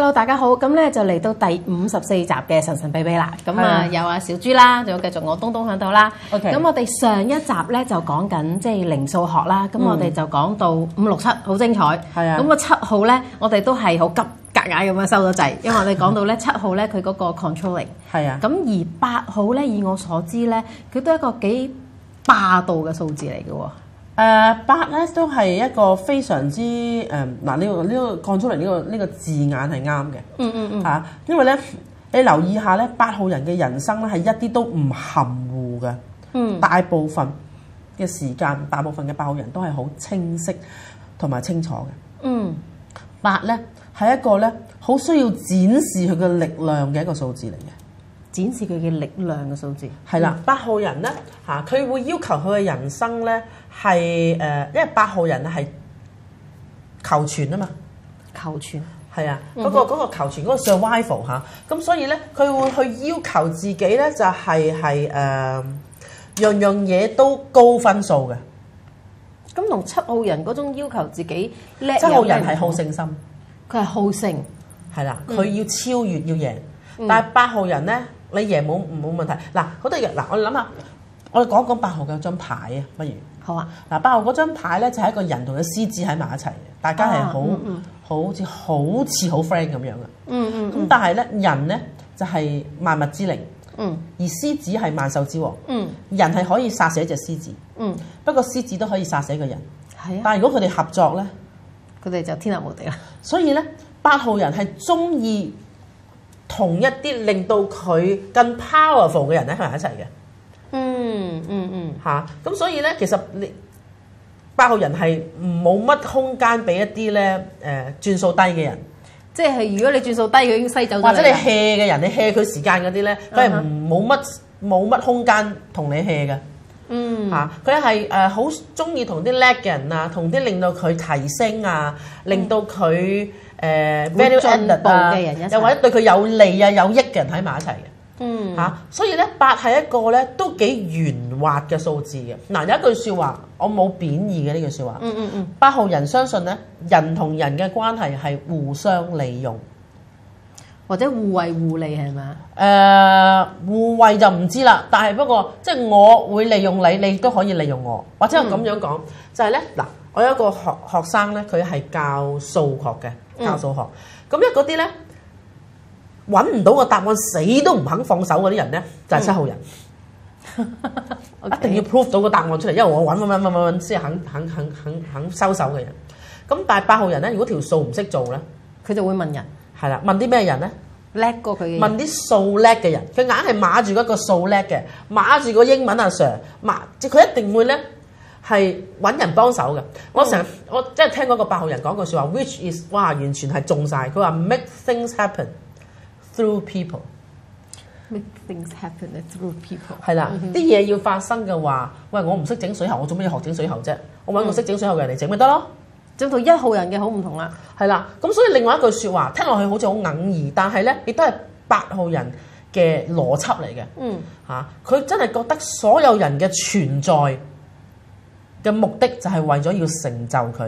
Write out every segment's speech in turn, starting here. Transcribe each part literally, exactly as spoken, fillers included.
Hello， 大家好，咁咧就嚟到第五十四集嘅神神秘秘啦。咁啊，有阿小豬啦，仲有繼續我東東喺度啦。 OK。 咁我哋上一集咧就講緊即係零數學啦。咁、嗯、我哋就講到五六七，好精彩。係啊。咁個七號咧，我哋都係好急格硬咁樣收咗掣，因為我哋講到咧七號咧佢嗰個 controlling。係啊。咁而八號咧，以我所知咧，佢都係一個幾霸道嘅數字嚟嘅喎。 誒八咧都係一個非常之誒嗱呢個呢、呢個講出嚟呢個呢、呢個字眼係啱嘅，嗯嗯嗯嚇，因為咧你留意下咧八號人嘅人生咧係一啲都唔含糊嘅，嗯，大部分嘅時間，大部分嘅八號人都係好清晰同埋清楚嘅，嗯，八咧係一個咧好需要展示佢嘅力量嘅一個數字嚟嘅。 展示佢嘅力量嘅數字係啦，八號人咧嚇，佢會要求佢嘅人生咧係誒，因為八號人係求存啊嘛，求存係啊，嗰、嗯嗰個嗰個求存嗰、嗰個 survival 嚇，咁所以咧佢會去要求自己咧就係係誒樣樣嘢都高分數嘅。 咁同七號人嗰種要求自己叻， 七號人係好勝心， 佢係好勝係啦，佢要超越、嗯、要贏，但係八號人咧。你贏冇冇問題嗱，好多嘢嗱，我哋諗下，我哋講講八號嘅張牌啊，不如好啊嗱，八號嗰張牌咧就係一個人同隻獅子喺埋一齊嘅，大家係好好似好似好 friend 咁樣嘅，嗯嗯，咁但係咧人咧就係、是、萬物之靈，嗯，而獅子係萬獸之王，嗯，人係可以殺死一隻獅子，嗯，不過獅子都可以殺死一個人，係啊，但係如果佢哋合作咧， 佢哋就天下無敵啦。 所以咧，八號人係中意同一啲令到佢更 powerful 嘅人咧喺埋一齊嘅，嗯嗯嗯嚇，咁、啊、所以咧其實你八號人係冇乜空間俾一啲咧誒轉數低嘅人， 即係如果你轉數低，佢已經篩走咗。 或者你 hea 嘅人，你 hea 佢時間嗰啲咧，佢係冇乜冇乜空間同你 hea 嘅，嗯嚇，佢係誒好中意同啲叻嘅人啊，同啲令到佢提升啊，令到佢。誒 value added 啊，又或者對佢有利啊、有益嘅人喺埋一齊嘅，嗯嚇、啊，所以咧八係一個咧都幾圓滑嘅數字嘅。嗱、啊、有一句説話，我冇貶義嘅呢句説話，嗯嗯嗯，八號人相信咧人同人嘅關係係互相利用， 或者互惠互利係嘛？ 誒、呃、互惠就唔知啦，但係不過即係我會利用你，你都可以利用我，或者我咁樣講、嗯、就係咧嗱，我有一個學學生咧，佢係教數學嘅。教數學，咁一嗰啲咧揾唔到個答案，死都唔肯放手嗰啲人咧，就係、是、七號人。嗯、一定要 prove 到個答案出嚟，因為我揾揾揾揾揾先肯肯肯肯肯收手嘅人。咁但係八號人咧，如果條數唔識做咧， 佢就會問人。 係啦，問啲咩人咧？ 叻過佢嘅。問啲數叻嘅人，佢硬係碼住嗰個數叻嘅，碼住個英文阿 Sir， 碼即佢一定會咧。係揾人幫手嘅，我成日我即係聽嗰個八號人講句説話 ，which is 哇完全係中晒。佢話 make things happen through people，make things happen through people。 係啦，啲嘢要發生嘅話，喂我唔識整水喉，我做咩要學整水喉啫？我揾個識整水喉嘅人嚟整咪得咯。 就同一號人嘅好唔同啦。 係啦，咁所以另外一句説話聽落去好似好哽耳，但係咧亦都係八號人嘅邏輯嚟嘅。嗯嚇，佢真係覺得所有人嘅存在嘅目的就係為咗要成就佢。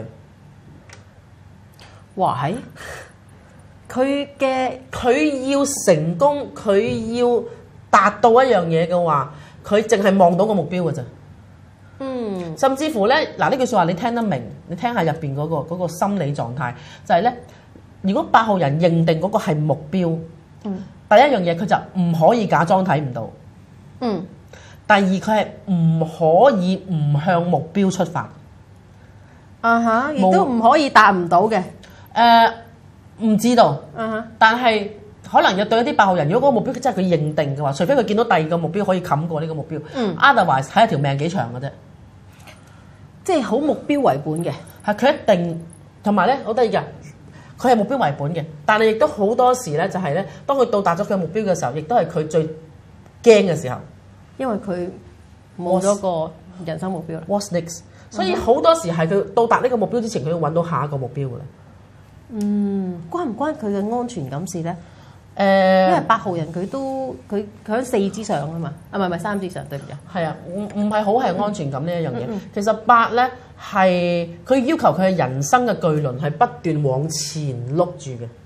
哇係，佢嘅佢要成功，佢要達到一樣嘢嘅話，佢淨係望到個目標嘅咋。嗯，甚至乎咧，嗱呢句説話你聽得明，你聽下入邊嗰個嗰個心理狀態，就係咧，如果八號人認定嗰個係目標，嗯，第一樣嘢佢就唔可以假裝睇唔到。嗯。第二，佢係唔可以唔向目標出發， 啊哈，亦都唔可以達唔到嘅。誒、 呃，唔知道，啊哈，但係可能要對一啲八號人，如果嗰個目標真係佢認定嘅話，除非佢見到第二個目標可以冚過呢個目標，嗯 ，otherwise 睇下條命幾長嘅啫， 即係好目標為本嘅。 係佢一定，同埋咧好得意嘅，佢係目標為本嘅，但係亦都好多時咧就係咧，當佢到達咗佢嘅目標嘅時候，亦都係佢最驚嘅時候。因為佢冇咗個人生目標啦。What's next？、嗯、所以好多時係佢到達呢個目標之前，佢要揾到下一個目標㗎啦。嗯，關唔關佢嘅安全感事咧？誒、呃，因為八號人佢都佢佢喺四之上啊嘛，啊唔係唔係三之上，對唔對？係啊，唔唔係好係安全感呢一樣嘢。嗯嗯、其實八咧係佢要求佢嘅人生嘅巨輪係不斷往前碌住嘅。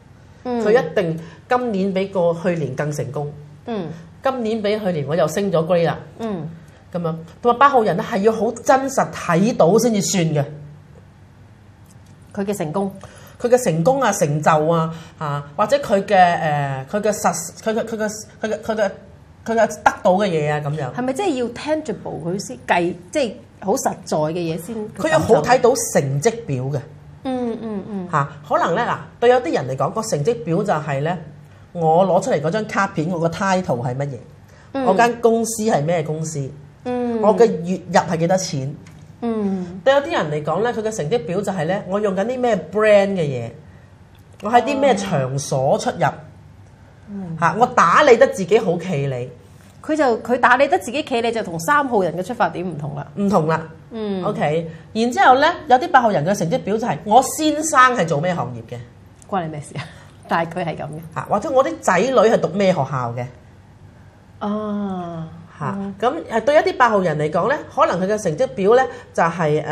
佢、嗯、一定今年比過去年更成功。嗯，今年比去年我又升咗 grade 啦。嗯，咁樣同埋八號人咧係要好真實睇到先至算嘅。 佢嘅成功， 佢嘅成功啊、成就啊，嚇或者佢嘅誒佢嘅實佢嘅佢嘅佢嘅佢嘅佢嘅得到嘅嘢啊咁樣。係咪即係要 tangible 佢先計，即係好實在嘅嘢先？ 佢有好睇到成績表嘅。 嗯嗯嗯。 嚇，可能咧嗱，對有啲人嚟講，個成績表就係咧，我攞出嚟嗰張卡片，我個 title 係乜嘢？嗯、我間公司係咩公司？嗯、我嘅月入係幾多錢？嗯，對有啲人嚟講咧，佢嘅成績表就係咧，我用緊啲咩 brand 嘅嘢，我喺啲咩場所出入，嚇、嗯，我打理得自己好企理。 佢就佢打理得自己企理，就同三號人嘅出發點唔同啦。 唔同啦。嗯。OK，然之後咧，有啲八號人嘅成績表就係我先生係做咩行業嘅， 關你咩事啊？但係佢係咁嘅。 嚇，或者我啲仔女係讀咩學校嘅。哦。嚇，咁係對一啲八號人嚟講咧，可能佢嘅成績表咧就係誒誒誒，佢、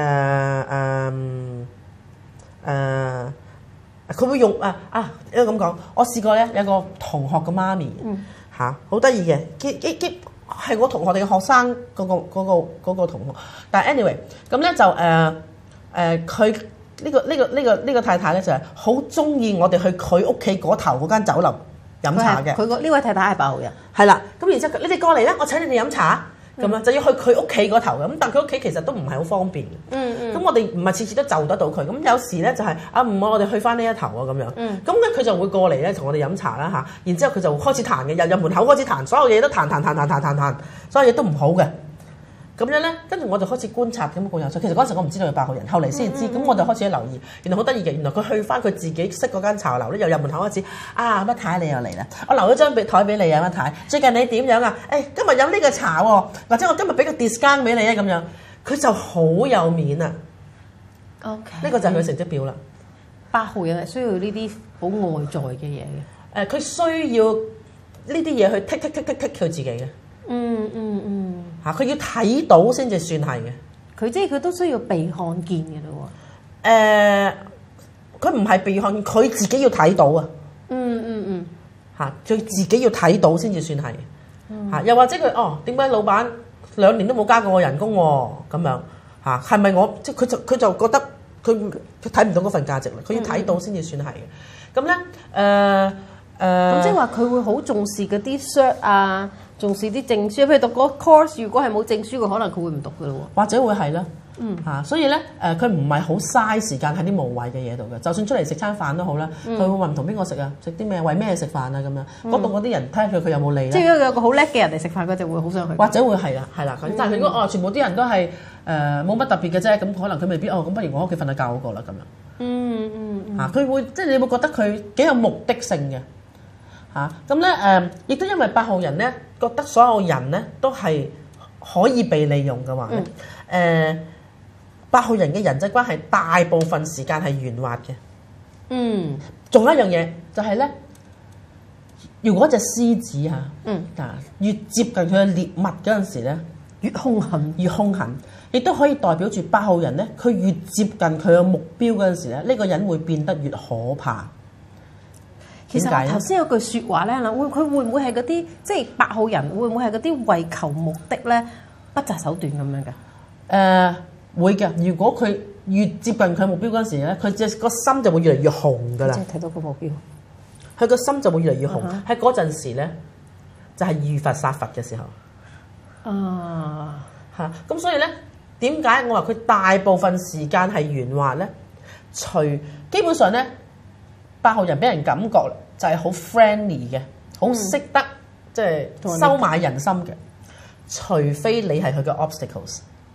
呃呃、會用啊啊，應該咁講。我試過咧，有個同學嘅媽咪嚇，好得意嘅，佢佢佢係我同學哋嘅學生嗰、嗰個嗰、嗰個嗰個、同學。但係 anyway，咁咧就誒誒，佢、呃、呢、呢個呢、呢個呢、呢個呢、呢個太太咧就係好中意我哋去佢屋企嗰頭嗰間酒樓飲茶嘅。 佢個呢位太太係八號人。 係啦，咁然之後你哋過嚟啦，我請你哋飲茶，咁樣、嗯、就要去佢屋企嗰頭嘅，咁但係佢屋企其實都唔係好方便嘅。嗯嗯。咁我哋唔係次次都就得到佢，咁有時咧就係、是、啊唔好，我哋去翻呢一頭啊咁樣。嗯。咁咧佢就會過嚟咧同我哋飲茶啦嚇，然之後佢就開始彈嘅，由入門口開始彈，所有嘢都彈彈彈彈彈彈彈，所有嘢都唔好嘅。咁樣咧，跟住我就開始觀察咁個有趣。其實嗰陣時我唔知道佢八號人，後嚟先知。咁、嗯嗯、我就開始留意，原來好得意嘅。原來佢去翻佢自己識嗰間茶樓咧，由入門口開始。啊，乜太你又嚟啦？我留咗張台俾你啊，乜太？最近你點樣啊？誒、哎，今日飲呢個茶喎，或者我今日俾個 discount 俾你啊，咁樣。佢就好有面啊。OK，呢個就係佢成績表啦。 八號人係需要呢啲好外在嘅嘢嘅。 誒，佢需要呢啲嘢去剔剔剔剔剔佢自己嘅。嗯嗯嗯，嚇佢要睇到先至算係嘅。 佢即係佢都需要被看見嘅咯喎。 誒，佢唔係被看見，佢自己要睇到啊。嗯嗯嗯，嚇佢自己要睇到先至算係。嚇、嗯、又或者佢哦，點解老闆兩年都冇加過我人工喎？咁樣嚇係咪我即係佢就佢就覺得佢佢睇唔到嗰份價值啦？佢要睇到先至算係嘅。咁咧誒誒，咁、呃呃、 即係話佢會好重視嗰啲 cert 啊。重視啲證書，譬如讀嗰 course，如果係冇證書嘅，可能佢會唔讀嘅咯喎。 或者會係啦，嗯嚇、啊，所以咧誒，佢唔係好嘥時間喺啲無謂嘅嘢度嘅。就算出嚟食餐飯都好啦，佢、嗯、會問同邊個食啊？食啲咩？為咩食飯啊？咁樣嗰度嗰啲人睇下佢佢有冇嚟咧。即係如果有個好叻嘅人嚟食飯，佢就會好想去。或者會係啦，係啦。嗯、但係如果哦，全部啲人都係誒冇乜特別嘅啫，咁可能佢未必哦。咁不如我屋企瞓下覺嗰個啦咁樣。嗯嗯嚇，佢、嗯啊、會即係你會覺得佢幾有目的性嘅。嚇咁咧誒，亦都因為八號人咧覺得所有人咧都係可以被利用嘅話咧，誒、嗯呃、八號人嘅人際關係大部分時間係圓滑嘅。嗯，仲有一樣嘢就係、是、咧，如果隻獅子嚇，嗯啊越接近佢嘅獵物嗰陣時咧，越兇狠，越兇狠，亦都可以代表住八號人咧，佢越接近佢嘅目標嗰陣時咧，呢、這個人會變得越可怕。 其實頭先有句説話咧，嗱會佢會唔會係嗰啲即係八號人會唔會係嗰啲為求目的咧不擇手段咁樣嘅？誒、 呃、會嘅。如果佢越接近佢目標嗰陣時咧，佢隻個心就會越嚟越紅噶啦。即係睇到個目標，佢個心就會越嚟越紅。喺嗰陣時咧，就係、是、遇佛殺佛嘅時候。啊嚇！咁所以咧，點解我話佢大部分時間係圓滑咧？除基本上咧。八號人俾人感覺就係好 friendly 嘅，好識得即係、就是、收買人心嘅。除非你係佢嘅 obstacles，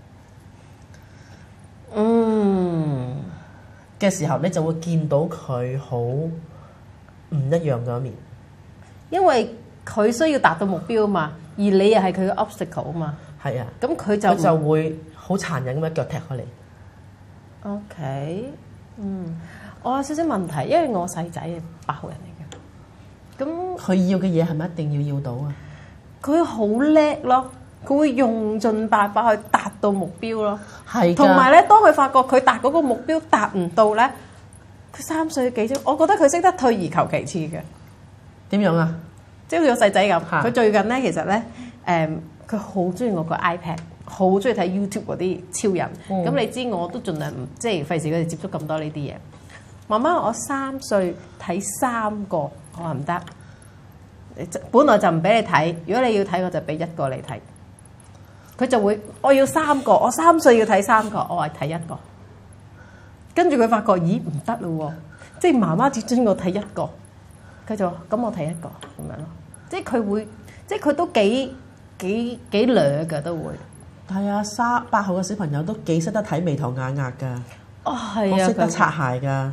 嗯嘅時候，你就會見到佢好唔一樣嘅一面。 因為佢需要達到目標啊嘛，而你又係佢嘅 obstacle 啊嘛。係啊，咁佢就佢就會好殘忍咁樣腳踢開你。 OK，嗯。我有少少問題，因為我細仔係八號人嚟嘅，咁佢要嘅嘢係咪一定要要到啊？ 佢好叻咯，佢會用盡辦法去達到目標咯。係，同埋咧，當佢發覺佢達嗰個目標達唔到咧， 佢三歲幾啫，我覺得佢識得退而求其次嘅。 點樣啊？ 即係好似個細仔咁， 嚇佢最近咧其實咧誒，佢好中意我個 iPad，好中意睇 YouTube 嗰啲超人。咁、 嗯、 你知我都盡量唔即係費事佢哋接觸咁多呢啲嘢。媽媽，我三歲睇三個，我話唔得。本來就唔俾你睇，如果你要睇，我就俾一個你睇。佢就會，我要三個，我三歲要睇三個，我話睇一個。跟住佢發覺，咦唔得咯喎，即係媽媽只准我睇一個，佢就話咁我睇一個咁樣咯。即係佢會，即係佢都幾幾幾掠㗎都會。 係啊，三八號嘅小朋友都幾識得睇眉頭眼額㗎。 哦，係啊， 識得擦鞋㗎。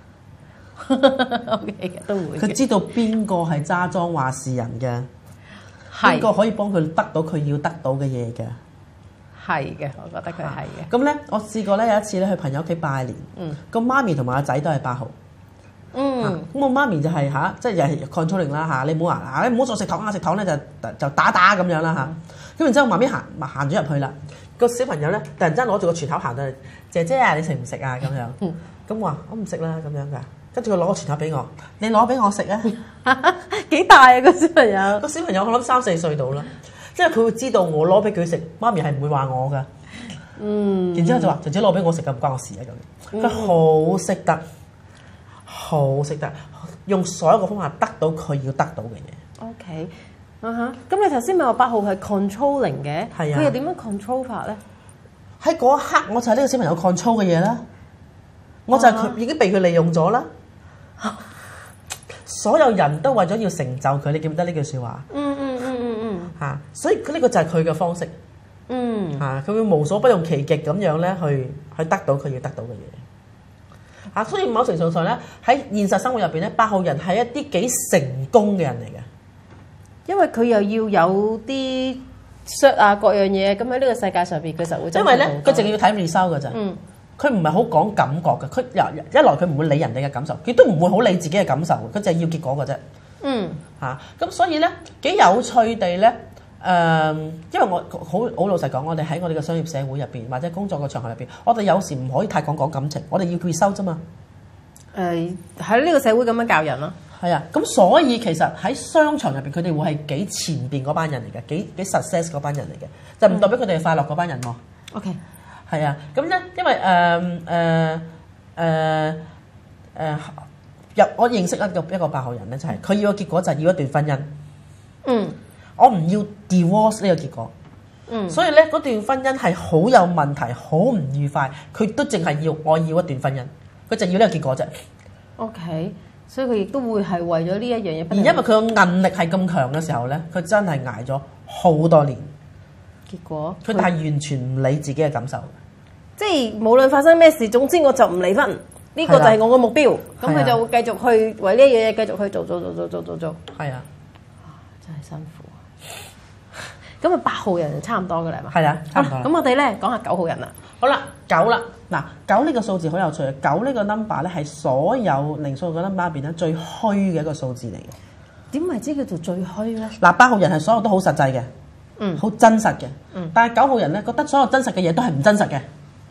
O K 嘅都會。 佢知道邊個係揸莊話事人嘅，邊個可以幫佢得到佢要得到嘅嘢嘅。 係嘅，我覺得佢係嘅。 咁咧，我試過咧有一次咧去朋友屋企拜年，個、嗯、媽咪同埋阿仔都係八號。嗯，咁、啊、我媽咪就係、是、嚇、啊，即係又係 controlling 啦嚇，你唔好話，你唔好再食糖啊，食糖咧就就打打咁樣啦嚇。咁、啊、然之後慢慢行行咗入去啦，個小朋友咧突然之間攞住個鋤頭行到嚟，姐姐啊，你食唔食啊咁樣？咁、嗯、我話我唔食啦咁樣㗎。跟住佢攞個鋤頭俾我，你攞俾我食啊！ 幾大啊個小朋友？個小朋友我諗三四歲到啦，即係佢會知道我攞俾佢食，媽咪係唔會話我㗎。嗯，然之後就話姐姐攞俾我食㗎，唔關我事啊咁。佢好識得，好識得用所有嘅方法得到佢要得到嘅嘢。 OK，啊哈，咁你頭先咪話八號係 controlling 嘅，係啊，佢又點樣 control 法咧？喺嗰一刻我就係呢個小朋友 control 嘅嘢啦，我就係佢已經被佢利用咗啦。所有人都為咗要成就佢，你記唔記得呢句説話？嗯嗯嗯嗯嗯嚇，所以呢個就係佢嘅方式。嗯嚇，佢會無所不用其極咁樣咧，去去得到佢要得到嘅嘢。嚇，所以某程度上咧，喺現實生活入邊咧，八號人係一啲幾成功嘅人嚟嘅， 因為佢又要有啲 short 啊各樣嘢，咁喺呢個世界上邊佢就會。 因為咧，佢淨係要睇 result 㗎咋。嗯。佢唔係好講感覺嘅，佢一來佢唔會理人哋嘅感受，佢都唔會好理自己嘅感受，佢就係要結果嘅啫。嗯，嚇、啊，咁所以咧幾有趣地咧，誒、呃，因為我好好老實講，我哋喺我哋嘅商業社會入邊或者工作嘅場合入邊，我哋有時唔可以太講講感情，我哋要佢收啫嘛。誒，喺呢個社會咁樣教人咯。係啊，咁所以其實喺商場入邊，佢哋會係幾前邊嗰班人嚟嘅，幾幾 success 嗰班人嚟嘅，就唔代表佢哋係快樂嗰班人喎。OK。係啊，咁咧，因為誒誒誒誒入我認識一個一個八號人咧，就係、是、佢要嘅結果就係要一段婚姻。嗯，我唔要 divorce 呢個結果。嗯，所以咧嗰段婚姻係好有問題，好唔愉快，佢都淨係要我要一段婚姻，佢就要呢個結果啫。OK，所以佢亦都會係為咗呢一樣嘢。而因為佢個韌力係咁強嘅時候咧，佢真係捱咗好多年。結果佢係完全唔理自己嘅感受，即係無論發生咩事，總之我就唔離婚，呢、這個就係我個目標。咁佢就會繼續去為呢一樣嘢繼續去做做做做做做做。係啊，真係辛苦啊！咁啊，八號人就差唔多㗎啦，係嘛？係啊，差唔多。咁我哋咧講下九號人啦。好啦，九啦，嗱，九呢個數字好有趣嘅，九呢個 number 咧係所有靈數嘅 number 入邊咧最虛嘅一個數字嚟嘅。點為之叫做最虛咧？嗱，八號人係所有都好實際嘅。嗯，好真實嘅，嗯，但係九號人咧覺得所有真實嘅嘢都係唔真實嘅，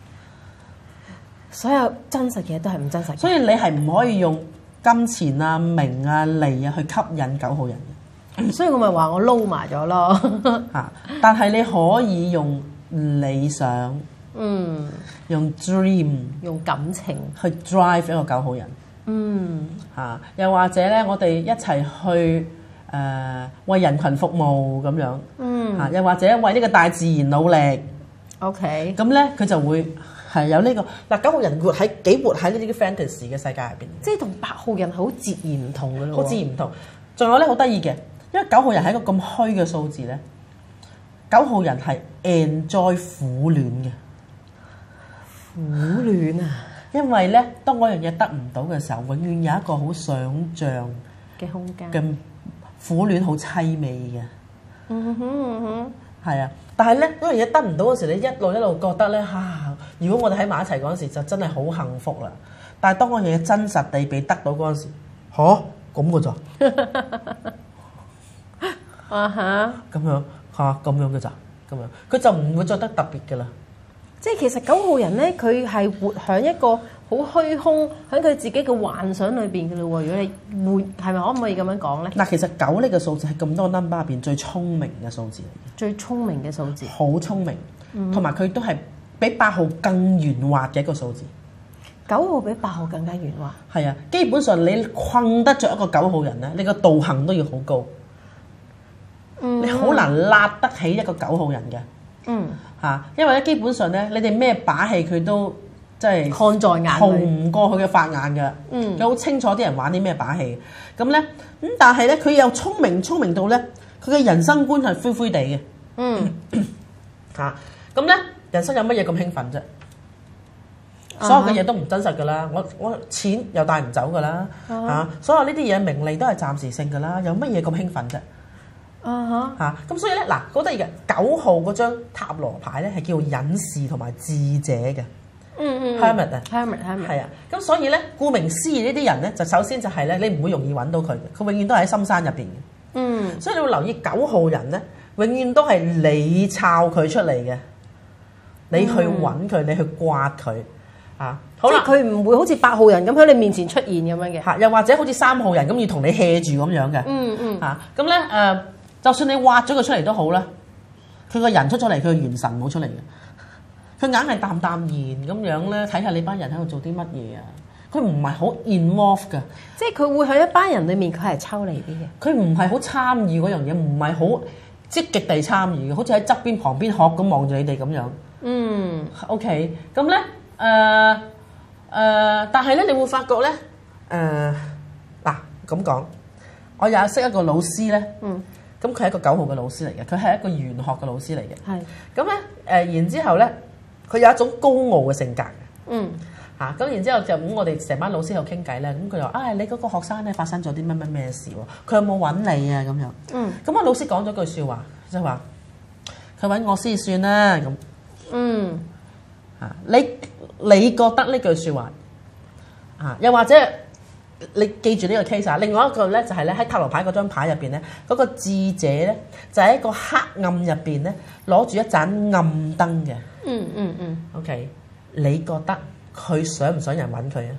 所有真實嘅嘢都係唔真實，所以你係唔可以用金錢啊、名啊、利啊去吸引九號人嘅，所以我咪話我撈埋咗咯嚇。但係你可以用理想，嗯，用 dream，用感情去 drive 一個九號人，嗯嚇，又或者咧，我哋一齊去。誒、呃、為人群服務咁樣，嗯嚇，又或者為呢個大自然努力，OK，咁咧佢就會係有呢、這個嗱九號人活喺幾活喺呢啲 fantasy 嘅世界入邊，即係同八號人好截然唔同嘅咯，好截然唔同。仲有咧好得意嘅，因為九號人係一個咁虛嘅數字咧，九號人係 enjoy 苦戀嘅，苦戀啊！因為咧，當嗰樣嘢得唔到嘅時候，永遠有一個好想像嘅空間嘅。苦戀好凄美嘅，嗯哼嗯哼，係啊！但係咧，嗰樣嘢得唔到嗰時，你一路一路覺得咧嚇、啊，如果我哋喺埋一齊嗰陣時，就真係好幸福啦。但係當嗰樣嘢真實地被得到嗰陣時，吓？咁嘅咋？啊哈！咁樣嚇咁樣嘅咋？咁樣佢就唔會覺得特別嘅啦。 即係其實九號人咧，佢係活喺一個好虛空，喺佢自己嘅幻想裏邊嘅咯喎。如果你活係咪可唔可以咁樣講咧？ 嗱，其實九呢個數字係咁多 number 入邊最聰明嘅數字嚟嘅， 最聰明嘅數字， 好聰明，同埋佢都係比八號更圓滑嘅一個數字。 九號比八號更加圓滑。 係啊，基本上你困得着一個九號人咧，你個道行都要好高。嗯、你好難揦得起一個九號人嘅。嗯。嚇，因為咧基本上咧，你哋咩把戲佢都即係看在眼， 逃唔過佢嘅法眼嘅。嗯，佢好清楚啲人玩啲咩把戲。咁咧，咁但係咧，佢又聰明，聰明到咧，佢嘅人生觀係灰灰地嘅。嗯，嚇，咁咧，人生有乜嘢咁興奮啫？所有嘅嘢都唔真實㗎啦，我我錢又帶唔走㗎啦，嚇、uh huh. 啊，所有呢啲嘢名利都係暫時性㗎啦，有乜嘢咁興奮啫？啊嚇嚇，咁所以咧嗱，覺得而家九號嗰張塔羅牌咧係叫隱士同埋智者嘅，嗯嗯 Hermit 啊 Hermit Hermit 係啊，咁所以咧顧名思義呢啲人咧就首先就係咧你唔會容易揾到佢嘅，佢永遠都係喺深山入邊嘅，嗯，所以你會留意九號人咧，永遠都係你抄佢出嚟嘅，你去揾佢，你去刮佢。啊，好啦， 佢唔會好似八號人咁喺你面前出現咁樣嘅， 嚇，又或者好似三號人咁要同你 hea 住咁樣嘅，嗯嗯，嚇，咁咧誒，就算你挖咗佢出嚟都好啦，佢個人出咗嚟，佢個元神冇出嚟嘅，佢硬係淡淡然咁樣咧，睇下你班人喺度做啲乜嘢啊，佢唔係好 involve 㗎， 即係佢會喺一班人裡面，佢係抽離啲嘅， 佢唔係好參與嗰樣嘢，唔係好積極地參與嘅，好似喺側邊旁邊學咁望住你哋咁樣，嗯 ，OK，咁咧。誒誒、呃呃，但係咧，你會發覺咧，誒嗱咁講，我有識一個老師咧，嗯，咁佢係一個九號嘅老師嚟嘅，佢係一個玄學嘅老師嚟嘅，係是，咁咧誒，然之後咧，佢有一種高傲嘅性格嘅，嗯，嚇、啊，咁然之後就咁，我哋成班老師喺度傾偈咧，咁佢就話：啊、哎，你嗰個學生咧發生咗啲乜乜咩事喎？佢有冇揾你啊？咁樣，嗯，咁我老師講咗句説話，就係話佢揾我先算啦，咁，嗯，嚇、啊、你。你覺得呢句説話啊？又或者你記住呢個 case 啊？另外一個咧就係咧喺塔羅牌嗰張牌入邊咧，嗰、嗰個智者咧就喺一個黑暗入邊咧攞住一盞暗燈嘅。嗯嗯嗯。OK，你覺得佢想唔想人揾佢啊？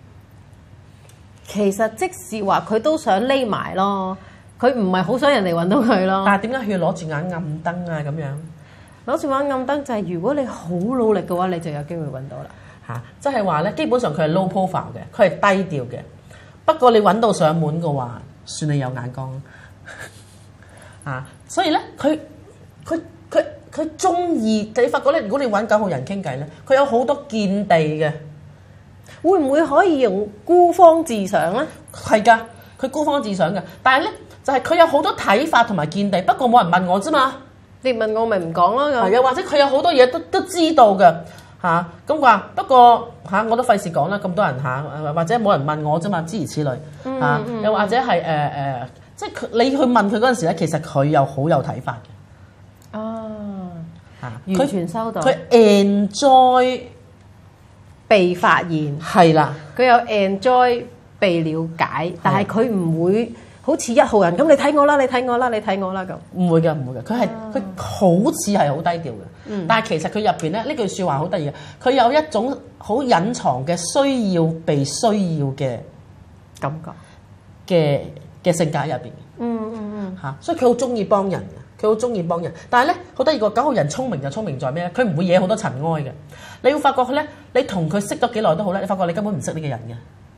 其實即是話佢都想匿埋咯，佢唔係好想人哋揾到佢咯。 但係點解佢要攞住眼暗燈啊？咁樣？ 攞住玩暗燈就係如果你好努力嘅話，你就有機會揾到啦。 嚇、啊，即係話咧，基本上佢係 low profile 嘅，佢係低調嘅。不過你揾到上門嘅話，算你有眼光。啊，所以咧，佢佢佢佢中意你發覺咧，如果你揾九號人傾偈咧，佢有好多見地嘅。 會唔會可以用孤芳自賞咧？ 係㗎，佢孤芳自賞㗎。但係咧，就係、是、佢有好多睇法同埋見地，不過冇人問我啫嘛。 你問我咪唔講咯，咁又或者佢有好多嘢都都知道嘅嚇，咁話不過嚇、啊、我都費事講啦，咁多人嚇、啊，或者冇人問我啫嘛，諸如此類嚇，嗯啊嗯、又或者係誒誒，即係佢你去問佢嗰陣時咧，其實佢又好有睇法嘅。哦，嚇、啊， 完全收到。 佢 enjoy 被發現， 係啦， 佢有 enjoy 被了解，但係佢唔會。好似一號人咁，你睇我啦，你睇我啦，你睇我啦咁。唔會嘅，唔會嘅。佢係佢好似係好低調嘅，嗯、但係其實佢入邊咧呢句説話好得意嘅。佢有一種好隱藏嘅需要被需要嘅感覺嘅嘅性格入邊。嗯嗯嗯。嚇、嗯，所以佢好中意幫人嘅，佢好中意幫人。但係咧好得意個九號人聰明就聰明在咩咧？佢唔會惹好多塵埃嘅。你會發覺佢咧，你同佢識咗幾耐都好咧，你發覺你根本唔識呢個人嘅。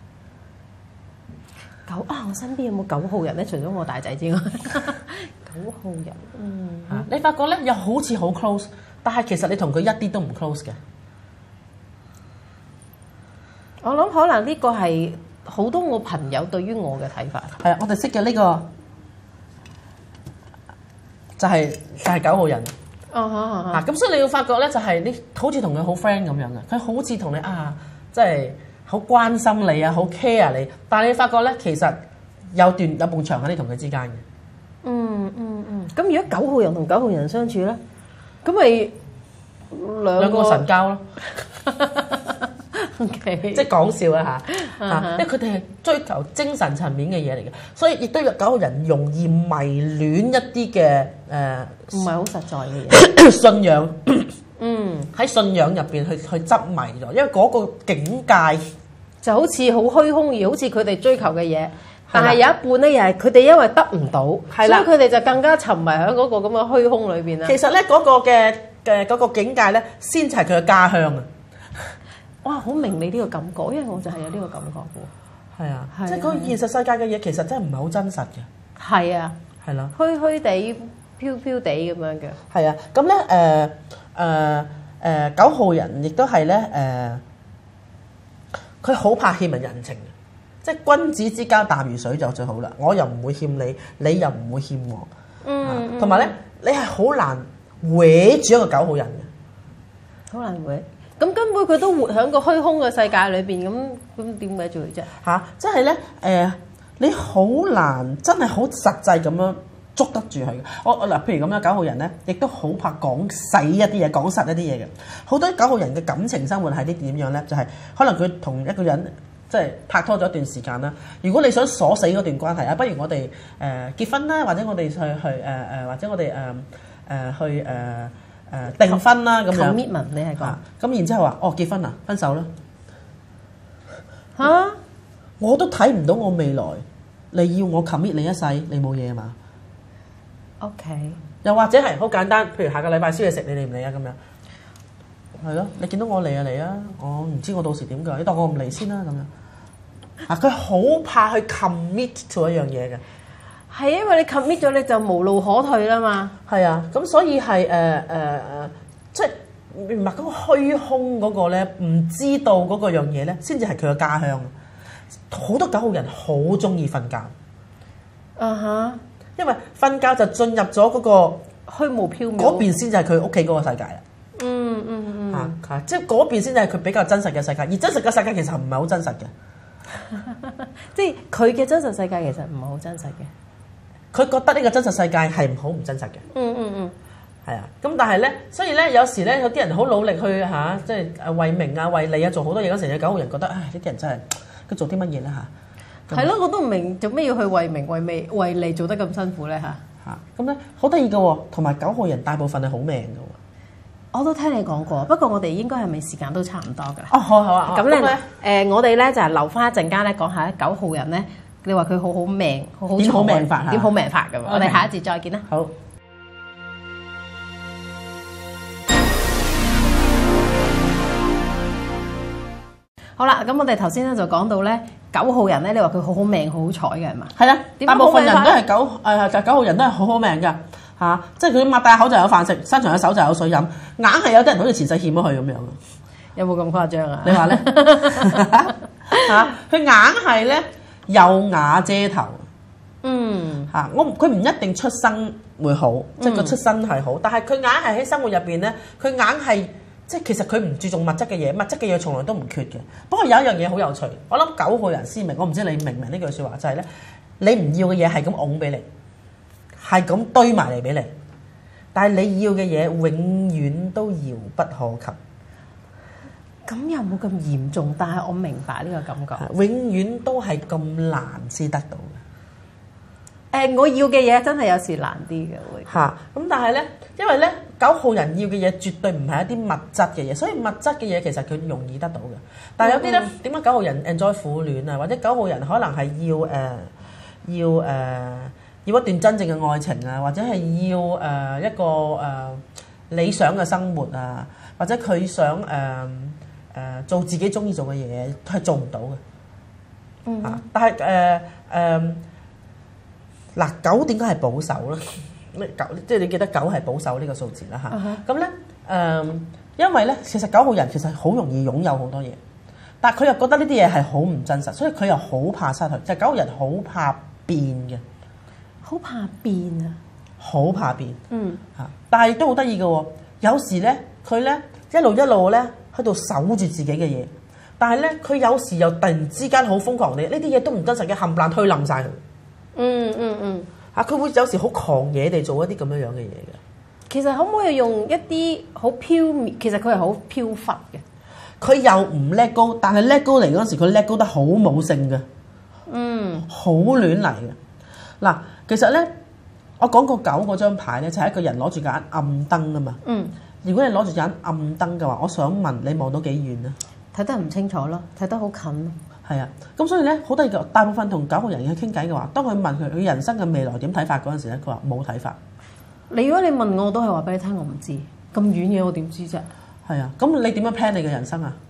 九啊！我身邊有冇九號人咧？除咗我大仔之外，九號人，嗯， 啊、你發覺咧又好似好 close，但係其實你同佢一啲都唔 close 嘅。 我諗可能呢個係好多我朋友對於我嘅睇法。 係啊，我哋識嘅呢個就係、是、就係、是、九號人。哦，好好好。啊，咁所以你要發覺咧，就係你好似同佢好 friend 咁樣嘅，佢好似同你啊，即係。好關心你啊，好 care 你，但係你發覺咧，其實有段有埲牆喺你同佢之間嘅。嗯嗯嗯。咁、嗯、如果九號人同九號人相處咧，咁咪兩,兩個神交咯。OK， 即係講笑啦嚇嚇，因為佢哋係追求精神層面嘅嘢嚟嘅，所以亦都有九號人容易迷戀一啲嘅誒，唔係好實在嘅嘢，信仰。嗯。 嗯，喺信仰入邊去去執迷咗，因為嗰個境界就好似好虛空，而好似佢哋追求嘅嘢。但係有一半咧，又係佢哋因為得唔到，所以佢哋就更加沉迷喺嗰個咁嘅虛空裏邊啦。 其實咧，嗰個嘅嘅嗰個境界咧，先係佢嘅家鄉啊！ 哇，好明你呢個感覺，因為我就係有呢個感覺嘅。 係啊，即係嗰個現實世界嘅嘢，其實真係唔係好真實嘅。 係啊，係咯， 虛虛地、飄飄地咁樣嘅。 係啊，咁咧誒誒誒九號人亦都係咧誒，佢好怕欠人人情嘅。即係君子之交淡如水就最好啦，我又唔會欠你，你又唔會欠我。嗯，同埋咧，你係好難搲住一個九號人嘅， 好難搲。咁根本佢都活喺個虛空嘅世界裏邊，咁咁點搲住佢啫？ 嚇，即係咧誒，你好難真係好實際咁樣捉得住佢嘅。我我嗱，譬如咁樣九號人咧，亦都好怕講細一啲嘢，講實一啲嘢嘅。好多九號人嘅感情生活係啲點樣咧？就係、是、可能佢同一個人。即係拍拖咗一段時間啦。如果你想鎖死嗰段關係啊，不如我哋誒、呃、結婚啦，或者我哋去去誒誒，或者我哋誒誒去誒誒、呃、訂婚啦咁樣。 commitment 你係講。咁、 啊、然之後話哦結婚啦，分手啦。 嚇、啊！ 我都睇唔到我未來，你要我 commit 你一世，你冇嘢嘛 ？OK。又或者係好簡單，譬如下個禮拜燒嘢食，你嚟唔嚟啊？咁樣。係咯，你見到我嚟啊嚟啊，我唔知我到時點㗎，你當我唔嚟先啦咁樣。啊！佢好怕去 commit to 一樣嘢嘅， 係因為你 commit 咗你就無路可退啦嘛。 係啊，咁所以係誒誒誒，即係明白嗰個虛空嗰個咧，唔知道嗰個樣嘢咧，先至係佢嘅家鄉。好多九號人好中意瞓覺， 啊哈， 因為瞓覺就進入咗嗰個虛無縹緲嗰邊，先至係佢屋企嗰個世界啦。 嗯嗯嗯， 嚇、啊、即係嗰邊先至係佢比較真實嘅世界，而真實嘅世界其實唔係好真實嘅。 即係佢嘅真實世界其實唔係好真實嘅， 佢覺得呢個真實世界係好唔真實嘅。 嗯嗯嗯，係啊。咁但係咧，所以咧有時咧有啲人好努力去嚇、啊，即係誒為名啊為利啊做好多嘢嗰時，有九號人覺得唉呢啲人真係佢做啲乜嘢咧嚇？ 係咯，我都唔明做咩要去為名為利為利做得咁辛苦咧嚇嚇。咁咧好得意嘅喎，同埋九號人大部分係好命嘅喎。 我都聽你講過，不過我哋應該係咪時間都差唔多㗎啦？ 哦，好好啊。 咁咧誒，我哋咧就係留翻一陣間咧講下九號人咧，你話佢好好命，好好點好命法嚇？ 點好命法咁。我哋下一節再見啦。 好。 好啦，咁我哋頭先咧就講到咧九號人咧，你話佢好好命、好好彩嘅係嘛？ 係啊，大部分人都係九誒就九號人都係好好命㗎。嚇、啊！即係佢擘大口就有飯食，伸長隻手就有水飲，硬係有啲人好似前世欠咗佢咁樣。 有冇咁誇張啊？ 你話咧嚇？佢硬係咧有瓦遮頭。嗯嚇、啊，我佢唔一定出身會好，嗯、即係個出身係好，但係佢硬係喺生活入邊咧，佢硬係即係其實佢唔注重物質嘅嘢，物質嘅嘢從來都唔缺嘅。不過有一樣嘢好有趣，我諗九號人先明，我唔知你明唔明呢句説話，就係、是、咧你唔要嘅嘢係咁擁俾你。係咁堆埋嚟俾你，但係你要嘅嘢永遠都遙不可及。 咁又冇咁嚴重，但係我明白呢個感覺。 永遠都係咁難先得到嘅。 誒、呃，我要嘅嘢真係有時難啲嘅會。嚇！ 咁但係咧，因為咧九號人要嘅嘢絕對唔係一啲物質嘅嘢，所以物質嘅嘢其實佢容易得到嘅。但係有啲咧，點解九號人 enjoy 苦戀啊？或者九號人可能係要誒、呃、要誒。呃要一段真正嘅愛情啊，或者係要誒、呃、一個誒、呃、理想嘅生活啊，或者佢想誒誒、呃呃、做自己中意做嘅嘢，係做唔到嘅。嗯。啊，但係誒誒嗱九點解係保守咧？九即係你記得九係保守呢個數字啦嚇。咁咧誒，因為咧其實九號人其實好容易擁有好多嘢，但係佢又覺得呢啲嘢係好唔真實，所以佢又好怕失去。就係九號人好怕變嘅。好怕變啊！好怕變，嗯嚇，但係都好得意嘅喎。有時咧，佢咧一路一路咧喺度守住自己嘅嘢，但係咧佢有時又突然之間好瘋狂地，呢啲嘢都唔真實嘅，冚唪唥推冧晒佢。嗯嗯嗯嚇，佢會有時好狂野地做一啲咁樣樣嘅嘢嘅。其實可唔可以用一啲好飄渺？其實佢係好飄忽嘅。佢又唔叻高，但係叻高嚟嗰陣時，佢叻高得好冇性嘅。嗯，好亂嚟嘅。嗱。其實咧，我講過九嗰張牌咧，就係、是、一個人攞住架暗燈啊嘛。嗯。 如果你攞住盞暗燈嘅話，我想問你望到幾遠啊？ 睇得唔清楚咯，睇得好近。 係啊，咁所以咧好得意嘅，大部分同九號人去傾偈嘅話，當佢問佢佢人生嘅未來點睇法嗰陣時咧，佢話冇睇法。 你如果你問我，我都係話俾你聽，我唔知咁遠嘅，我點知啫？ 係啊，咁你點樣 plan 你嘅人生啊？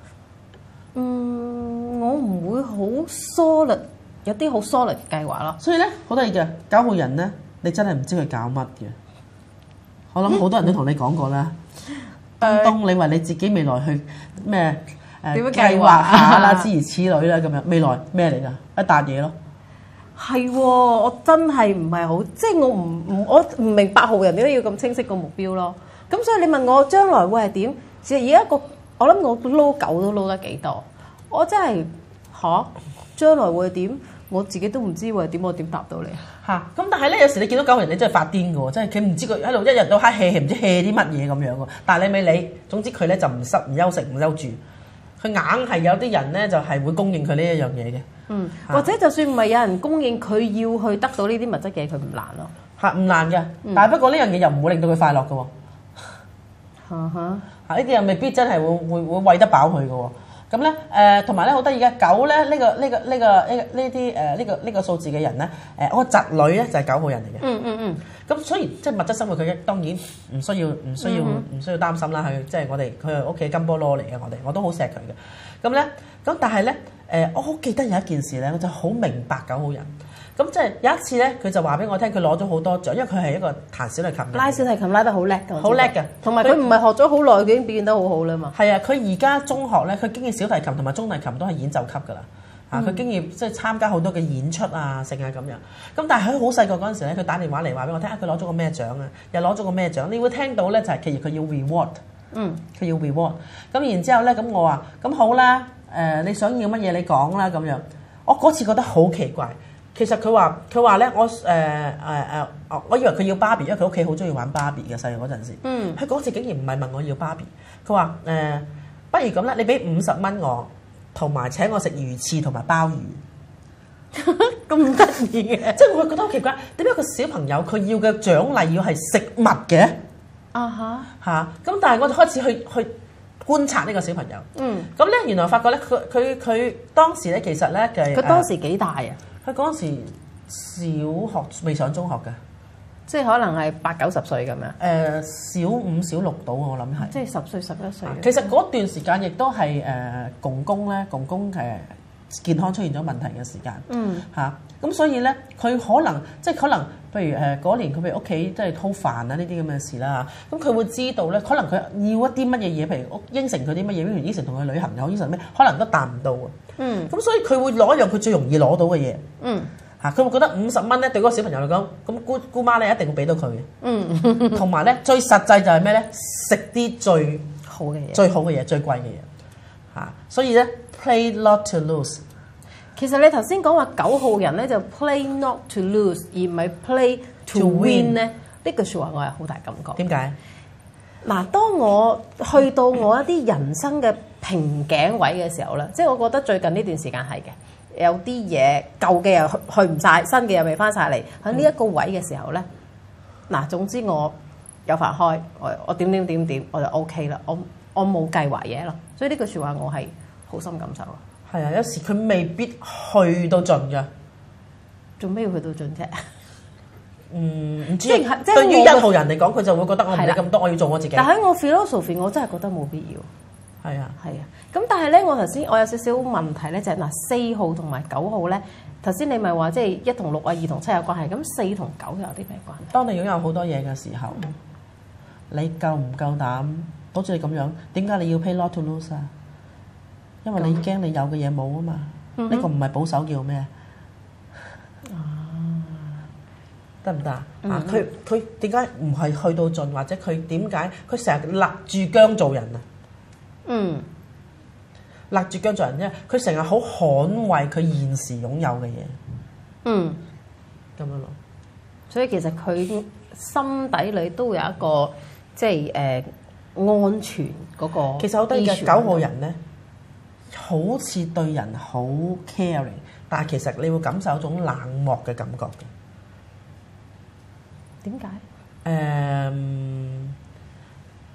嗯，我唔會好 solid，有啲好 solid 嘅計劃咯。 所以咧好得意嘅九號人咧，你真係唔知佢搞乜嘅。我諗好多人都同你講過啦，東東，你為你自己未來去咩？誒點樣計劃下啦，諸如此類啦，咁樣未來咩嚟㗎？一笪嘢咯。 係喎，我真係唔係好，即係我唔唔我唔明八號人點解要咁清晰個目標咯。咁所以你問我將來會係點？其實而家個我諗我撈狗都撈得幾多，我真係嚇將來會係點？我自己都唔知會係點，我點答到你嚇？咁但係咧，有時你見到九號人，你真係發癲嘅喎，真係佢唔知佢喺度一日到黑 hea 唔知 hea 啲乜嘢咁樣喎。但係你咪理，總之佢咧就唔失唔休息唔休住。佢硬係有啲人咧，就係會供應佢呢一樣嘢嘅。嗯， 或者就算唔係有人供應，佢要去得到呢啲物質嘅，佢唔難咯。 嚇，唔難嘅，嗯、但係不過呢樣嘢又唔會令到佢快樂嘅喎。 嚇嚇， 嚇呢啲又未必真係會會會餵得飽佢嘅喎。咁咧誒，同埋咧好得意嘅九咧，呢、呢個呢、呢個呢、呢個呢呢啲誒呢個呢、呢個數字嘅人咧，誒我個侄女咧就係九號人嚟嘅。嗯嗯嗯。咁所以即係物質生活佢當然唔需要唔需要唔、嗯、需要擔心啦。佢即係我哋佢係屋企金菠蘿嚟嘅，我哋我都好錫佢嘅。咁咧咁但係咧誒，我好記得有一件事咧，我就好明白九號人。咁即係有一次咧，佢就話俾我聽，佢攞咗好多獎，因為佢係一個彈小提琴， 拉小提琴拉得好叻㗎， 好叻嘅。同埋佢唔係學咗好耐，佢已經表現得好好啦嘛。 係啊，佢而家中學咧，佢經驗小提琴同埋中提琴都係演奏級㗎啦。嚇、嗯，佢經驗即係參加好多嘅演出啊，成啊咁樣。咁但係佢好細個嗰陣時咧，佢打電話嚟話俾我聽，啊佢攞咗個咩獎啊，又攞咗個咩獎？你會聽到咧就係其實佢要 reward，嗯，佢要 reward。咁然之後咧，咁我話咁好啦，誒、呃、你想要乜嘢你講啦咁樣。我嗰次覺得好奇怪。其實佢話佢話咧，我誒誒誒，我以為佢要芭比，因為佢屋企好中意玩芭比嘅細個嗰陣時。嗯。佢嗰次竟然唔係問我要芭比，佢話誒，不如咁啦，你俾五十蚊我，同埋請我食魚翅同埋鮑魚。咁得意嘅，即係我覺得好奇怪，點解個小朋友佢要嘅獎勵要係食物嘅？啊哈嚇！咁但係我就開始去去觀察呢個小朋友。嗯。咁咧，原來發覺咧，佢佢佢當時咧，其實咧嘅佢當時幾大啊？佢嗰陣時小學未上中學嘅，即係可能係八九十歲咁樣。誒、呃，小五小六到我諗係。即係十歲十一歲。其實嗰段時間亦都係誒公公咧，公公誒健康出現咗問題嘅時間。嗯。嚇、啊，咁所以咧，佢可能即係可能，譬如誒嗰年佢譬如屋企即係好煩啊呢啲咁嘅事啦。咁佢會知道咧，可能佢要一啲乜嘢嘢，譬如應承佢啲乜嘢，譬如應承同佢旅行又好，應承咩，可能都達唔到啊。嗯，咁所以佢會攞一樣佢最容易攞到嘅嘢。嗯，嚇佢會覺得五十蚊咧對嗰個小朋友嚟講，咁姑姑媽咧一定會俾到佢嘅。嗯，同埋咧最實際就係咩咧？食啲最好嘅嘢，最好嘅嘢，最貴嘅嘢。嚇，所以咧 play not to lose。其實你頭先講話九號人咧就 play not to lose，而唔係 play to win 咧，呢句説話我係好大感覺。點解？嗱，當我去到我一啲人生嘅瓶頸位嘅時候咧，即係我覺得最近呢段時間係嘅，有啲嘢舊嘅又去去唔晒，新嘅又未翻晒嚟。喺呢一個位嘅時候咧，嗱，總之我有飯開，我我點點點點我就 O K 啦，我我冇計劃嘢咯。所以呢句説話我係好深感受咯。係啊，有時佢未必去到盡㗎，做咩要去到盡啫？嗯，唔知。即係對於一號人嚟講，佢就會覺得我唔理咁多，我要做我自己。但喺我 philosophy，我真係覺得冇必要。係啊，係啊。咁但係咧，我頭先我有少少問題咧，就係嗱四號同埋九號咧，頭先你咪話即係一同六啊，二同七有關係，咁四同九有啲咩關係？當你擁有好多嘢嘅時候，嗯、你夠唔夠膽？好似你咁樣，點解你要 pay not to lose 啊？因為你驚你有嘅嘢冇啊嘛。呢、嗯、個唔係保守叫咩？得唔得啊？佢佢點解唔係去到盡，或者佢點解佢成日勒住姜做人啊？嗯，勒住姜做人，因為佢成日好捍衞佢現時擁有嘅嘢。嗯，咁樣咯。所以其實佢心底裏都會有一個即係誒、呃、安全嗰個。其實好得意嘅九號人咧，好似對人好 caring， 但係其實你會感受一種冷漠嘅感覺嘅。點解？誒、um,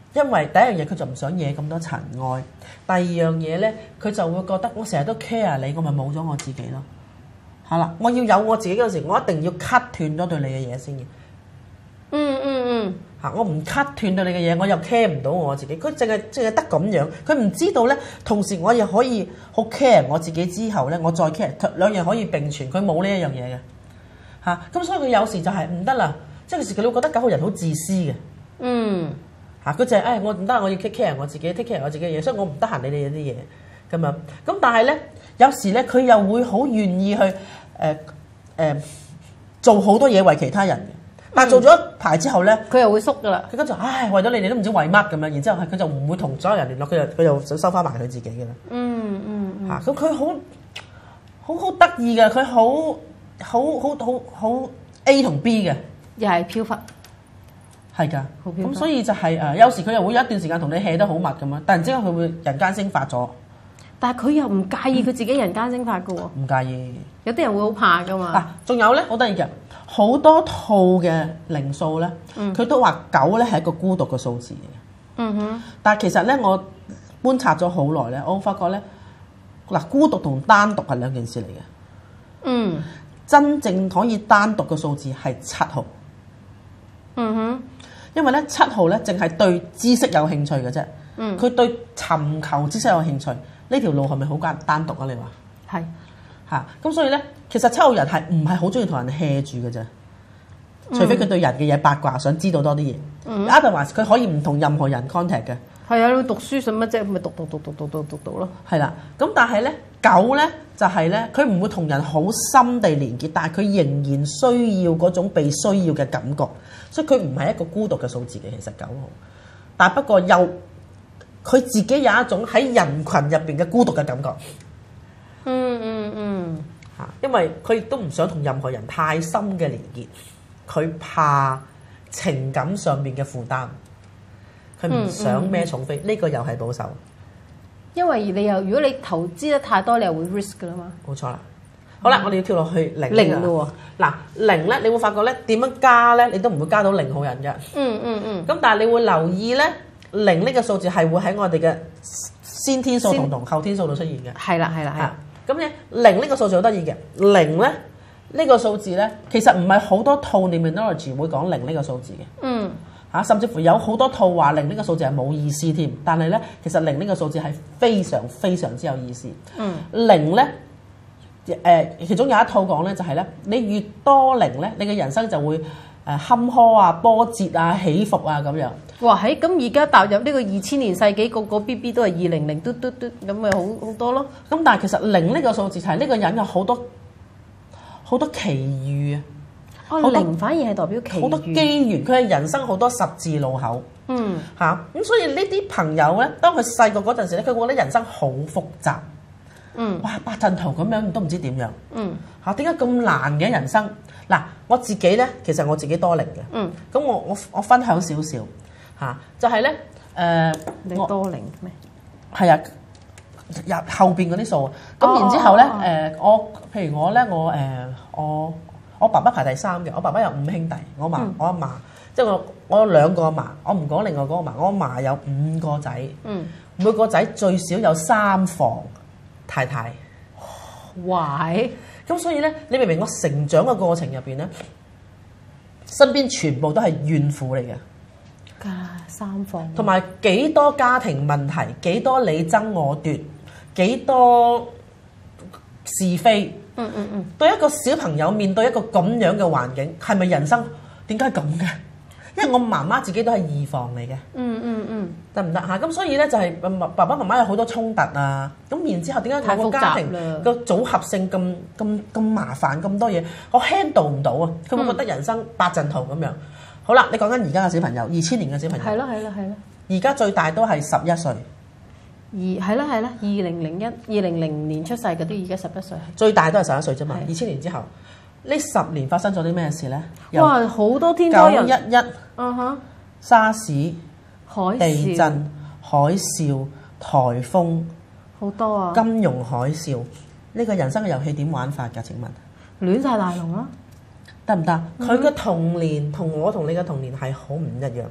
因為第一樣嘢佢就唔想惹咁多塵埃，第二樣嘢咧佢就會覺得我成日都 care 你，我咪冇咗我自己咯。係啦，我要有我自己嗰陣時，我一定要 cut 斷咗對你嘅嘢先嘅。 嗯嗯嗯。 嚇！我唔 cut 斷對你嘅嘢，我又 care 唔到我自己。佢淨係淨係得咁樣，佢唔知道咧。同時我又可以好 care 我自己之後咧，我再 care 兩樣可以並存。佢冇呢一樣嘢嘅嚇，咁所以佢有時就係唔得啦。即係有時佢會覺得九號人好自私嘅。 嗯。 嚇！佢就係誒我唔得，我要 take care 我自己 take care 我自己嘅嘢，所以我唔得閒理你哋啲嘢咁樣。咁但係咧，有時咧佢又會好願意去誒誒、呃呃、做好多嘢為其他人嘅。但係做咗一排之後咧， 佢又會縮噶啦。 佢跟住唉，為咗你哋都唔知為乜咁樣，然之後佢就唔會同所有人聯絡，佢就佢又想收翻埋佢自己嘅啦。嗯嗯嚇，咁佢好好好得意嘅，佢好好好好好 A 同 B 嘅， 又係飄忽。 係㗎，咁所以就係、是、誒、呃，有時佢又會有一段時間同你 hea 得好密咁樣，突然之間佢會人間蒸發咗。但係佢又唔介意佢自己人間蒸發嘅喎。唔介意。有啲人會好怕㗎嘛。嗱，仲有咧，好得意嘅，好多套嘅靈數咧，佢、嗯、都話九咧係一個孤獨嘅數字嚟嘅。嗯哼。但係其實咧，我觀察咗好耐咧，我發覺咧，嗱，孤獨同單獨係兩件事嚟嘅。嗯。真正可以單獨嘅數字係七號。嗯哼。因為咧七號咧，淨係對知識有興趣嘅啫。嗯。佢對尋求知識有興趣，呢條路係咪好單單獨啊？你話係嚇，咁所以咧，其實七號人係唔係好中意同人 hea 住嘅啫？除非佢對人嘅嘢八卦，想知道多啲嘢。嗯。Otherwise，佢可以唔同任何人 contact 嘅。係啊，你讀書信乜啫？咪讀讀讀讀讀讀讀讀咯。係啦，咁但係咧九咧就係咧，佢唔會同人好深地連結，但係佢仍然需要嗰種被需要嘅感覺。所以佢唔係一個孤獨嘅數字嘅，其實九號，但不過又佢自己有一種喺人群入邊嘅孤獨嘅感覺。嗯嗯嗯，嚇，因為佢亦都唔想同任何人太深嘅連結，佢怕情感上面嘅負擔，佢唔想孭重飛。呢、嗯嗯嗯、個又係保守，因為你又如果你投資得太多，你又會 risk 噶啦嘛。冇錯啦。好啦，我哋要跳落去零零咯喎。嗱，零咧，你會發覺咧點樣加咧，你都唔會加到零號人嘅。嗯嗯嗯。咁但係你會留意咧，零呢個數字係會喺我哋嘅先天數同同後天數度出現嘅。係啦係啦係。咁咧零呢個數字好得意嘅，零咧呢個數字咧其實唔係好多套 numerology 會講零呢個數字嘅。嗯。嚇，甚至乎有好多套話零呢個數字係冇意思添，但係咧其實零呢個數字係非常非常之有意思。嗯。零咧。誒，其中有一套講咧，就係咧，你越多零咧，你嘅人生就會誒坎坷啊、波折啊、起伏啊咁樣。哇！喺咁而家踏入呢個二千年世紀，個個 B B 都係二零零嘟嘟嘟，咁咪好好多咯。咁但係其實零呢個數字就係呢個人有好多好多奇遇啊。哦，零反而係代表奇遇。好多機緣，佢係人生好多十字路口。嗯。嚇！咁所以呢啲朋友咧，當佢細個嗰陣時咧，佢覺得人生好複雜。嗯，哇，八陣圖咁樣都唔知點樣。嗯，嚇點解咁難嘅人生？嗱，我自己咧，其實我自己多零嘅。嗯，咁我我我分享少少嚇，就係咧誒，你多零咩？係啊，入後邊嗰啲數。咁、哦、然之後咧誒、呃，我譬如我咧，我誒、呃、我我爸爸排第三嘅，我爸爸有五兄弟，我嫲、嗯、我阿嫲，即係我我有兩個阿嫲，我唔講另外嗰個嫲，我阿嫲有五個仔。嗯，每個仔最少有三房太太，喂，咁所以咧，你明唔明我成長嘅過程入邊咧，身邊全部都係怨婦嚟嘅，家三房，同埋幾多家庭問題，幾多你爭我奪，幾多是非，嗯嗯嗯，對一個小朋友面對一個咁樣嘅環境，係咪人生點解咁嘅？因為我媽媽自己都係二房嚟嘅，嗯嗯嗯，得唔得嚇？咁所以咧就係爸爸媽媽有好多衝突啊，咁然之後點解我個家庭個組合性咁咁咁麻煩咁多嘢，我 handle 唔到啊？佢會覺得人生八陣圖咁樣。嗯、好啦，你講緊而家嘅小朋友，二千年嘅小朋友，係咯係咯係咯，而家最大都係十一歲，二係啦係啦，二零零一二零零年出世嗰啲而家十一歲，最大都係十一歲啫嘛。二千年之後。呢十年發生咗啲咩事咧？哇！好多天災人禍，九一一，嗯哼，沙士、海地震、海嘯、颱風，好多啊！金融海嘯，呢、這個人生嘅遊戲點玩法㗎？請問亂晒大龍啦，得唔得？佢嘅童年同我同你嘅童年係好唔一樣。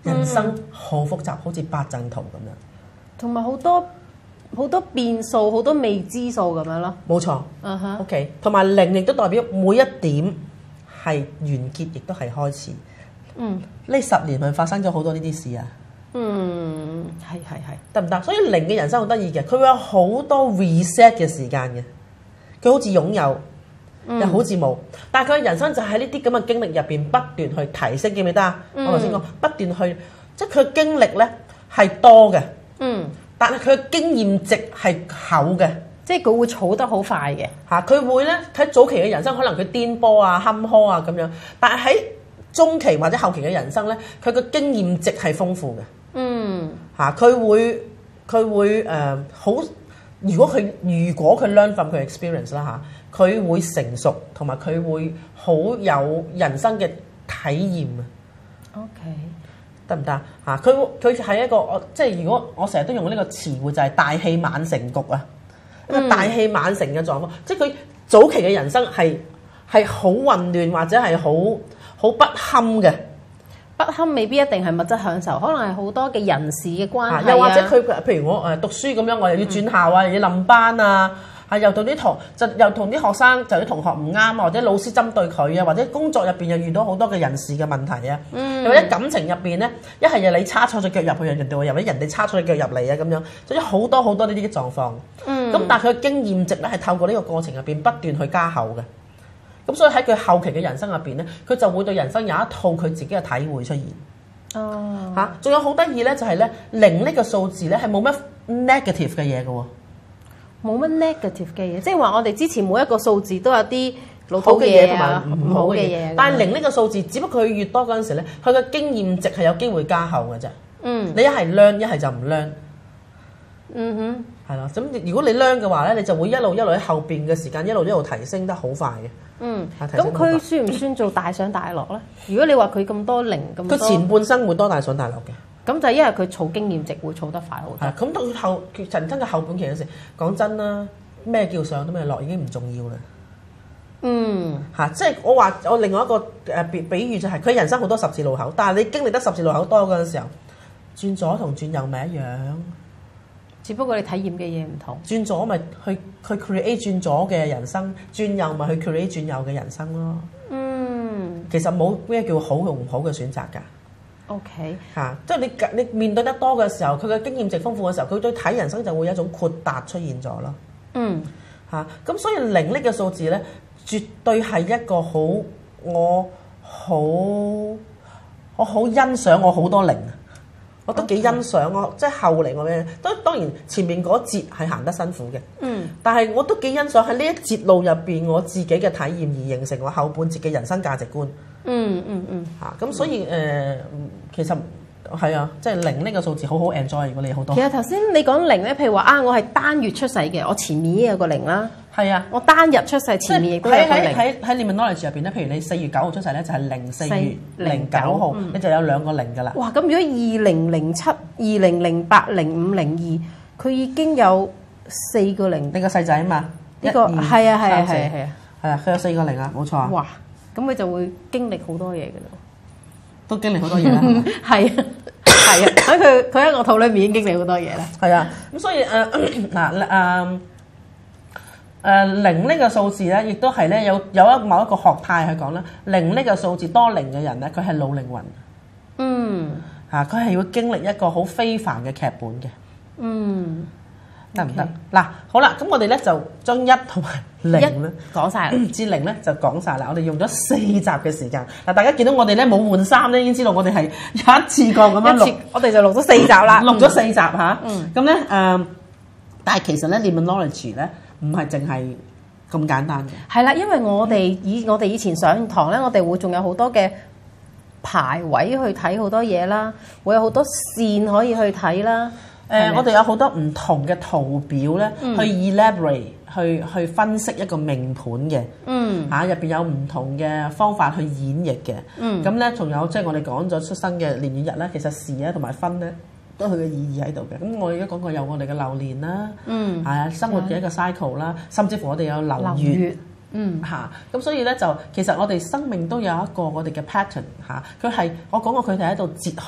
人生好複雜，好似八陣圖咁樣， 同埋好多好多變數，好多未知數咁樣咯。 冇錯。 嗯哼。 OK， 同埋零亦都代表每一點係完結，亦都係開始。 嗯。 呢十年咪發生咗好多呢啲事啊。 嗯，係係係。 得唔得？所以零嘅人生好得意嘅，佢會有好多 reset 嘅時間嘅。佢好似擁有，嗯、又好似冇，但係佢嘅人生就喺呢啲咁嘅經歷入邊不斷去提升，記唔記得啊？嗯、我頭先講不斷去，即係佢嘅經歷咧係多嘅，嗯，但係佢嘅經驗值係厚嘅， 即係佢會儲得好快嘅嚇。佢會咧喺早期嘅人生可能佢顛簸啊、坎坷啊咁樣，但係喺中期或者後期嘅人生咧，佢嘅經驗值係豐富嘅。嗯，嚇佢會佢會誒好、呃，如果佢如果佢 learn from 佢 experience 啦嚇，佢會成熟同埋佢會好有人生嘅體驗啊。OK， 得唔得嚇？佢佢係一個我即係如果我成日都用呢個詞彙就係大器晚成局啊，一個大器晚成嘅狀況，嗯、即係佢早期嘅人生係係好混亂或者係好好不堪嘅。 不堪未必一定係物質享受，可能係好多嘅人事嘅關係、啊、 又或者佢譬如我誒讀書咁樣，我又要轉校啊，嗯、又要冧班啊，係又同啲同就又同啲學生就啲同學唔啱啊，或者老師針對佢啊，或者工作入邊又遇到好多嘅人事嘅問題啊，嗯、又或者感情入邊咧，一係又你叉錯隻腳入去，人哋話又或者人哋叉錯隻腳入嚟啊咁樣，總之好多好多呢啲嘅狀況。咁、嗯、但係佢嘅經驗值咧係透過呢個過程入邊不斷去加厚嘅。咁所以喺佢後期嘅人生入邊咧，佢就會對人生有一套佢自己嘅體會出現。哦，嚇，仲有好得意咧，就係咧零呢個數字咧係冇乜 negative 嘅嘢嘅喎， 冇乜 negative 嘅嘢，即係話我哋之前每一個數字都有啲老土嘅嘢同埋唔好嘅嘢。但係零呢個數字，只不過佢越多嗰陣時咧，佢嘅經驗值係有機會加厚嘅啫。嗯，你一係 learn，一係就唔 learn。嗯哼，係啦。咁如果你 learn 嘅話咧，你就會一路一路喺後邊嘅時間一路一路提升得好快嘅。嗯， 咁佢算唔算做大上大落咧？如果你話佢咁多零咁多， 佢前半生會多大上大落嘅。 咁就係因為佢儲經驗值會儲得快好多。 係咁到後人生嘅後半期嗰時，講真啦，咩叫上都咩落已經唔重要啦。嗯，嚇，即係我話我另外一個誒比比喻就係、是、佢人生好多十字路口，但係你經歷得十字路口多嗰陣時候，轉左同轉右咪一樣。 只不過你體驗嘅嘢唔同， 轉左咪去去 create 轉左嘅人生，轉右咪去 create 轉右嘅人生咯。嗯，其實冇咩叫好同唔好嘅選擇㗎。OK， 嚇、啊，即係你你面對得多嘅時候，佢嘅經驗值豐富嘅時候，佢對睇人生就會有一種豁達出現咗咯。嗯，嚇、啊，咁所以零呢個數字咧，絕對係一個好我好我好欣賞我好多零。我都幾欣賞我，即係後嚟我嘅都當然前面嗰節係行得辛苦嘅，嗯，但係我都幾欣賞喺呢一節路入邊我自己嘅體驗而形成我後半節嘅人生價值觀，嗯嗯嗯，嚇咁、嗯、所以誒、呃、其實係啊，即係零呢個數字好好 enjoy，如果你好多。 其實頭先你講零咧，譬如話啊，我係單月出世嘅，我前面已經有個零啦。 係啊， 我單日出世前面亦都有個零。 喺喺喺 Numerology 入邊咧，譬如你四月九號出世咧，就係零四月零九號，嗯、你就有兩個零㗎啦。 哇！咁如果二零零七、二零零八、零五、零二，佢已經有四個零。 你個細仔啊嘛？ 呢、這個係啊係啊係啊係啊， 係啊，佢有四個零啊，冇錯啊。 哇！咁佢就會經歷好多嘢㗎啦。 都經歷好多嘢啦。 係啊係啊，喺佢佢喺我肚裏面已經經歷好多嘢啦。 係啊，咁所以誒嗱誒。誒零呢個數字咧，亦都係咧有有一某一個學派去講啦。零呢個數字多零嘅人咧，佢係老靈魂。嗯，嚇佢係會經歷一個好非凡嘅劇本嘅。嗯，得唔得？嗱，好啦，咁我哋咧就將一同埋零咧講晒， 至零咧就講晒啦。我哋用咗四集嘅時間。嗱，大家見到我哋咧冇換衫咧，已經知道我哋係有一次過咁樣錄， 我哋就錄咗四集啦， 錄咗四集嚇。嗯，咁咧誒，但係其實咧 Numerology 咧。唔係淨係咁簡單嘅， 係啦，因為我哋以我哋以前上堂咧，我哋會仲有好多嘅排位去睇好多嘢啦，會有好多線可以去睇啦。誒、 呃，我哋有好多唔同嘅圖表咧，嗯、去 elaborate 去去分析一個命盤嘅。嗯，嚇入邊有唔同嘅方法去演繹嘅。嗯，咁咧仲有即係我哋講咗出生嘅年月日咧，其實時咧同埋分咧。都佢嘅意義喺度嘅，咁我而家講過有我哋嘅流年啦，嗯，係啊，生活嘅一個 cycle 啦，甚至乎我哋有流月，流月嗯嚇，咁所以咧就其實我哋生命都有一個我哋嘅 pattern 嚇，佢係我講過佢哋喺度哲學